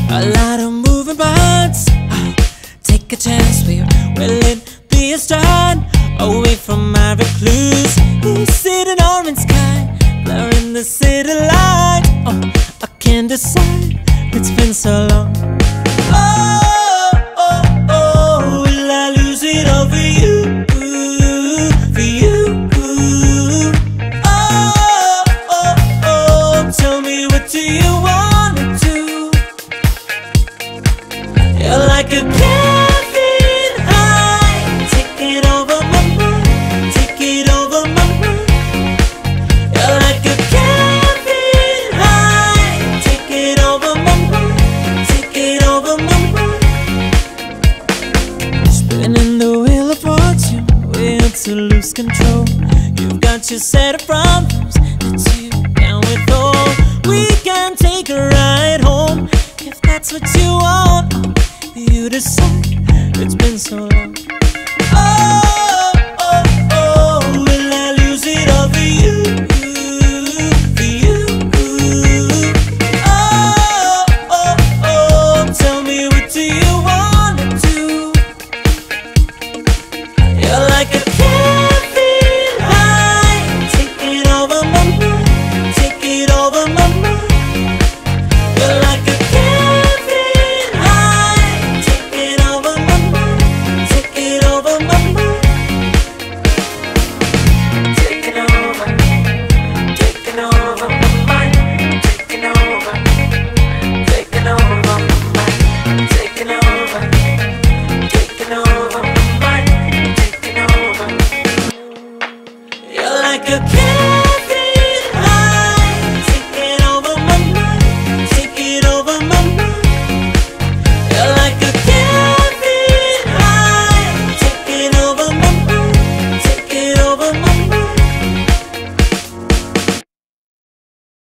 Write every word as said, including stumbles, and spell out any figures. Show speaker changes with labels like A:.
A: A lot of moving parts. uh, Take a chance, will, will it be a start? Away from my recluse, he's sitting orange sky, blurring the city light. Oh, I can't decide, it's been so long. Oh, oh, oh, will I lose it all for you, for you? Oh, oh, oh, tell me what do you wanna do? You're like a caffeine high, take it over my mind, take it over my mind. You're like a caffeine high, take it over my mind, take it over my mind. Spinning the wheel of fortune, way to lose control. You've got your set of problems that you can't withhold. We can take a ride home if that's what you want. You decide, it's been so long.